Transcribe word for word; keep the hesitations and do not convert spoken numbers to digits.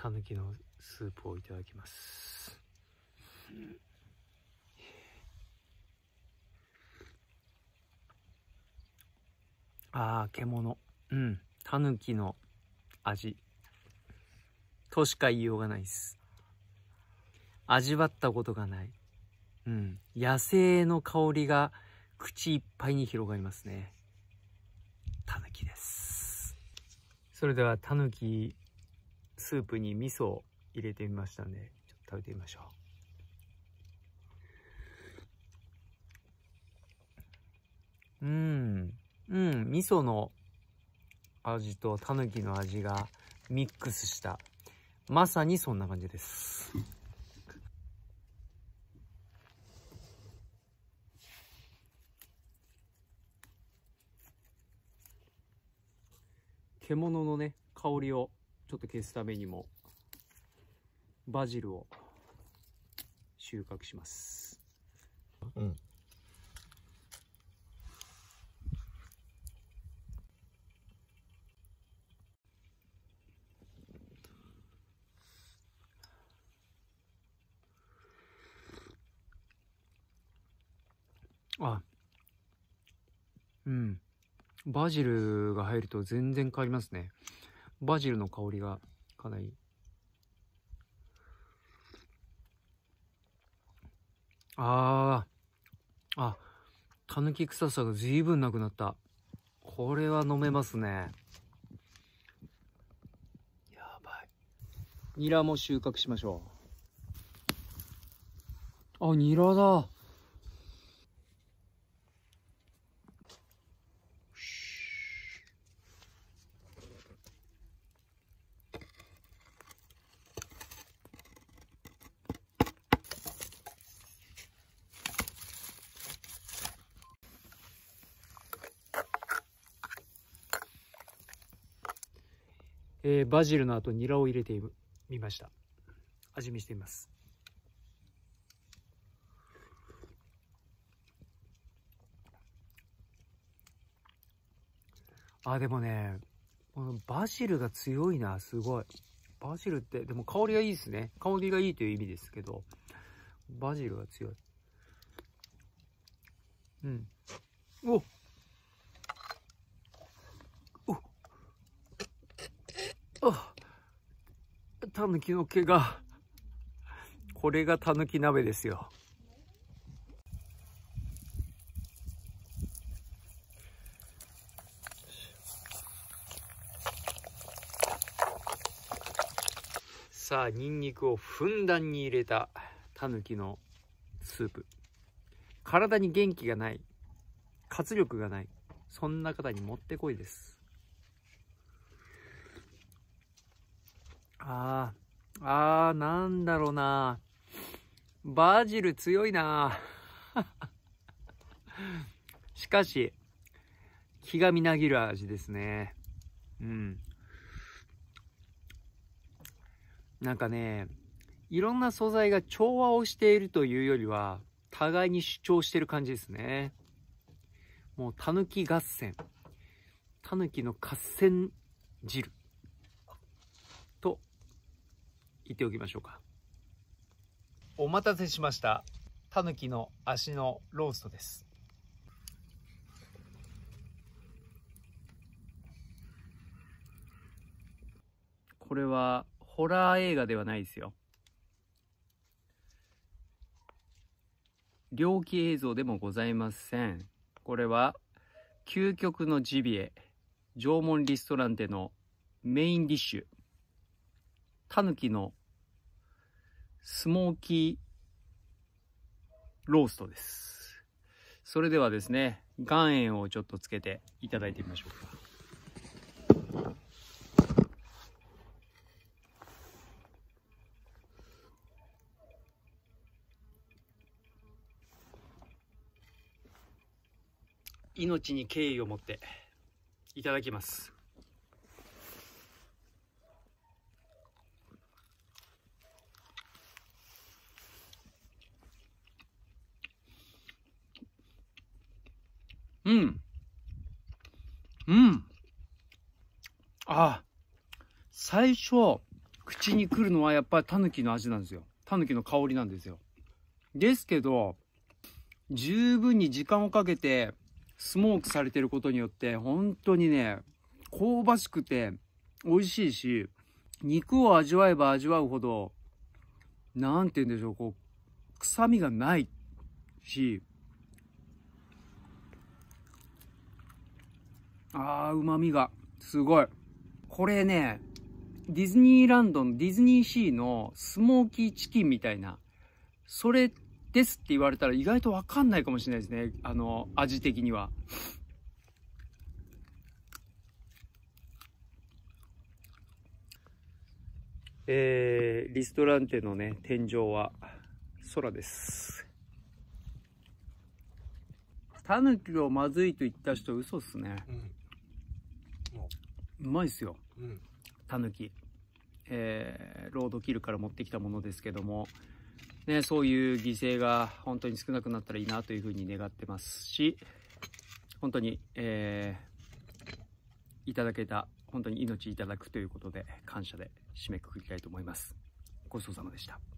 たぬきのスープをいただきます。ああ、獣。うん。たぬきの味としか言いようがないです。味わったことがない。うん。野生の香りが口いっぱいに広がりますね。たぬきです。それではたぬきスープに味噌を入れてみましたんで、ちょっと食べてみましょう。うん。うん。味噌の味とたぬきの味がミックスした、まさにそんな感じです。獣のね、香りをちょっと消すためにもバジルを収穫します。うん。あ、うん。バジルが入ると全然変わりますね。バジルの香りがかなり。あー、あ、たぬき臭さが随分なくなった。これは飲めますね。やばい。ニラも収穫しましょう。あ、ニラだ。えー、バジルの後ニラを入れてみました。味見してみます。あ、でもね、このバジルが強いな、すごい。バジルって、でも香りがいいですね。香りがいいという意味ですけど、バジルが強い。うん。おっおっあ、たぬきの毛が、これがたぬき鍋ですよ。さあ、ニンニクをふんだんに入れたたぬきのスープ。体に元気がない、活力がない、そんな方にもってこいです。あー、あー、なんだろうな。バジル強いな。しかし、気がみなぎる味ですね。うん。なんかね、いろんな素材が調和をしているというよりは、互いに主張してる感じですね。もう、たぬき合戦。たぬきの合戦汁。と、言っておきましょうか。お待たせしました。たぬきの足のローストです。これは、ホラー映画ではないですよ。猟奇映像でもございません。これは究極のジビエ、縄文リストランテのメインディッシュ、タヌキのスモーキーローストです。それではですね、岩塩をちょっとつけていただいてみましょうか。命に敬意を持っていただきます。うんうん。あ、最初口にくるのはやっぱりタヌキの味なんですよ。タヌキの香りなんですよ。ですけど、十分に時間をかけてスモークされてることによって、本当にね、香ばしくて美味しいし、肉を味わえば味わうほど、なんて言うんでしょう、こう、臭みがないし、あー、旨味がすごい。これね、ディズニーランドのディズニーシーのスモーキーチキンみたいな、それですって言われたら意外とわかんないかもしれないですね。あの、味的には。えー、リストランテのね、天井は空です。タヌキをまずいと言った人嘘っすね。うん、うまいっすよ。うん、タヌキ。えー、ロードキルから持ってきたものですけども、ね、そういう犠牲が本当に少なくなったらいいなというふうに願ってますし、本当に、えー、いただけた、本当に命いただくということで感謝で締めくくりたいと思います。ごちそうさまでした。